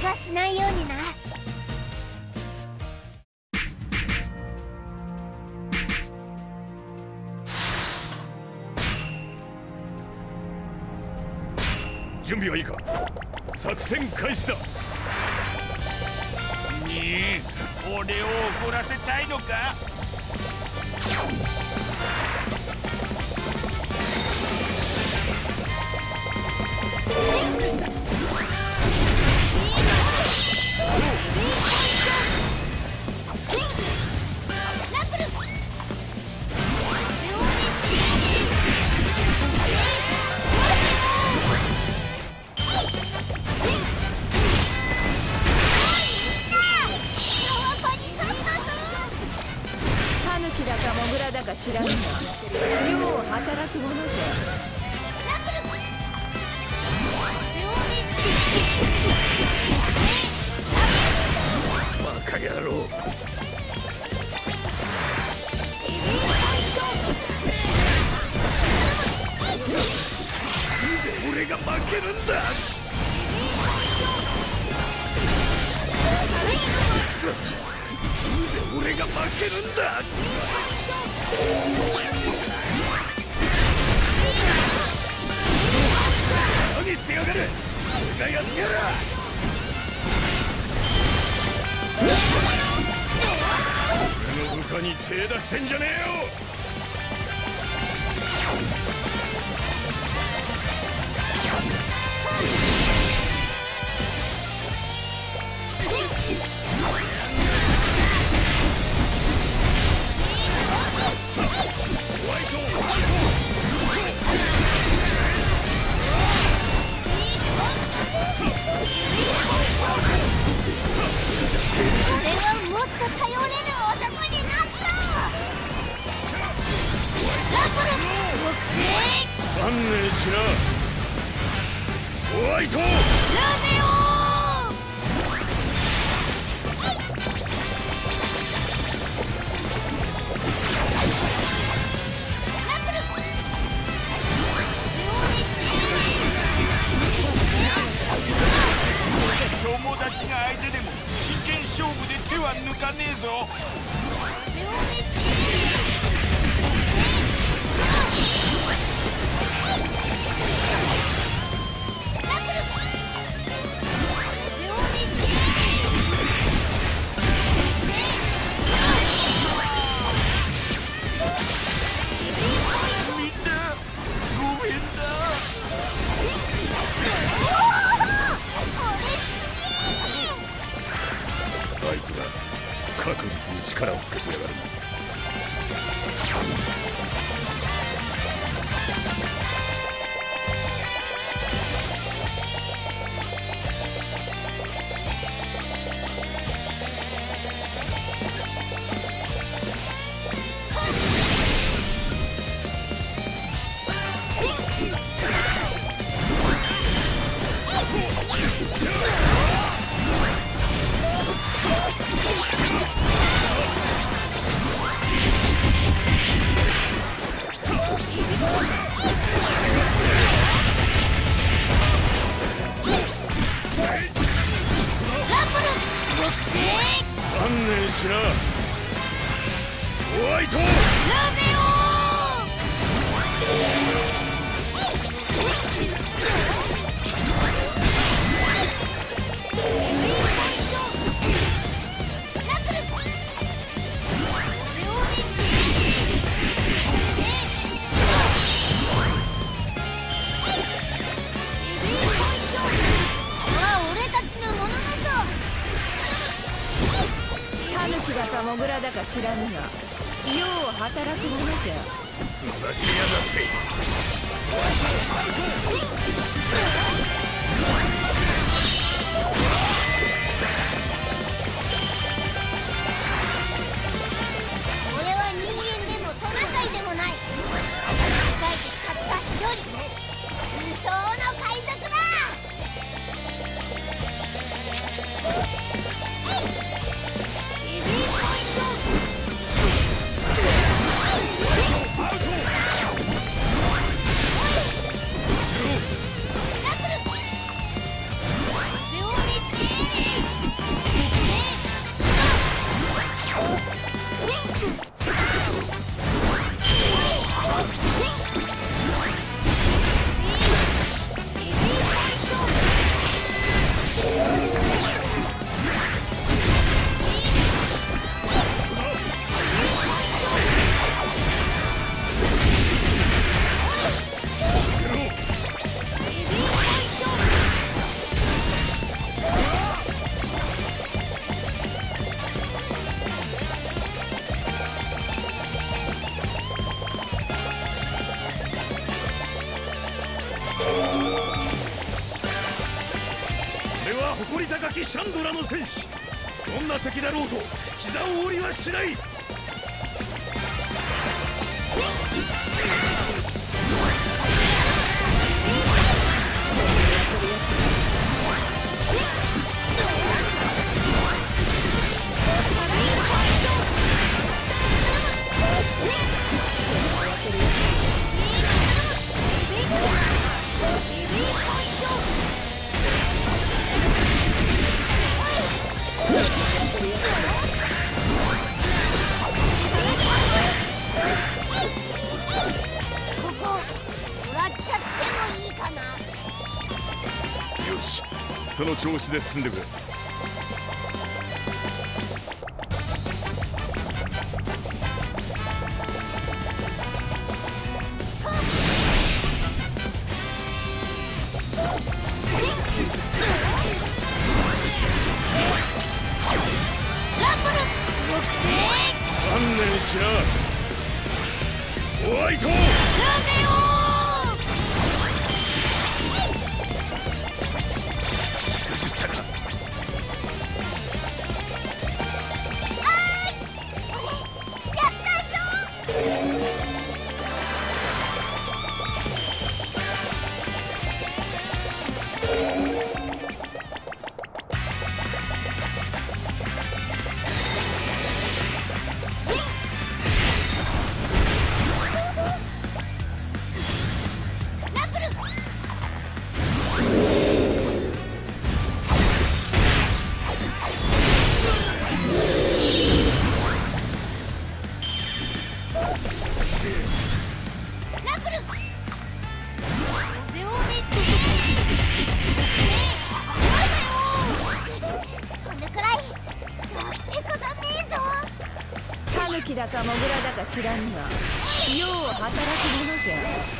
はしないようにな。 準備はいいか。作戦開始だ。 俺を怒らせたいのか。 だか知らんが、よう働くものじゃ。 バカ野郎。なんで俺が負けるんだ。なんで俺が負けるんだ。何してやがる。俺がやってやる。俺の部下に手出してんじゃねえよ。観念しな、ホワイト。 友達が相手でも真剣勝負で手は抜かねえぞ。 あいつが確実に力をつけてやがる。観念しな、ホワイト。 だかモグラだか知らぬが、よう働くものじゃ。 ふざけやがって。 俺は人間でもトナカイでもない。世界でたった一人理想の海賊だ。 誇り高きシャンドラの戦士。どんな敵だろうと膝を折りはしない。 ここもらっちゃってもいいかな。 よし、その調子で進んでくれ。観念しなホワイト。 タヌキだかモグラだか知らぬが、よう働くものじゃ。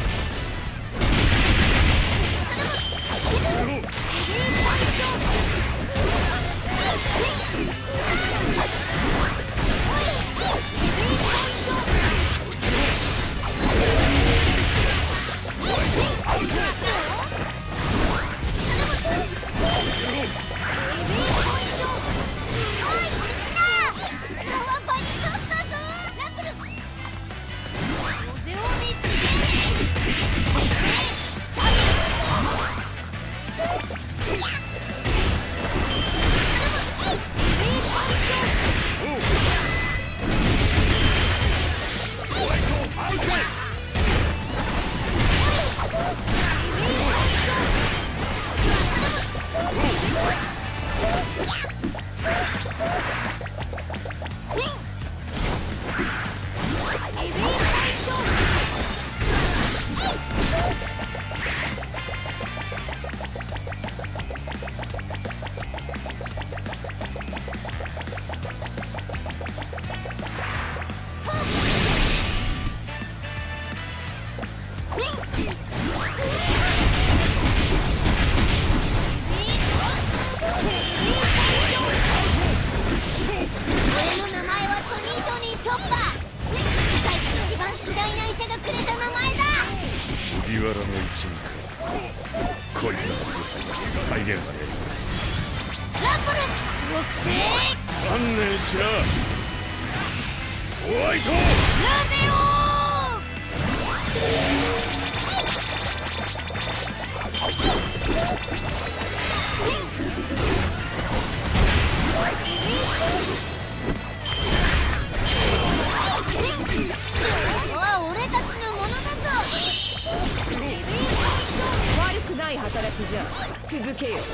麦わらの一味か。こいつらの強さに再現される。観念しなホワイト。悪くない働きじゃ。続けよ。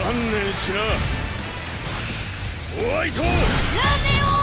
観念しなホワイト。 ラゼオ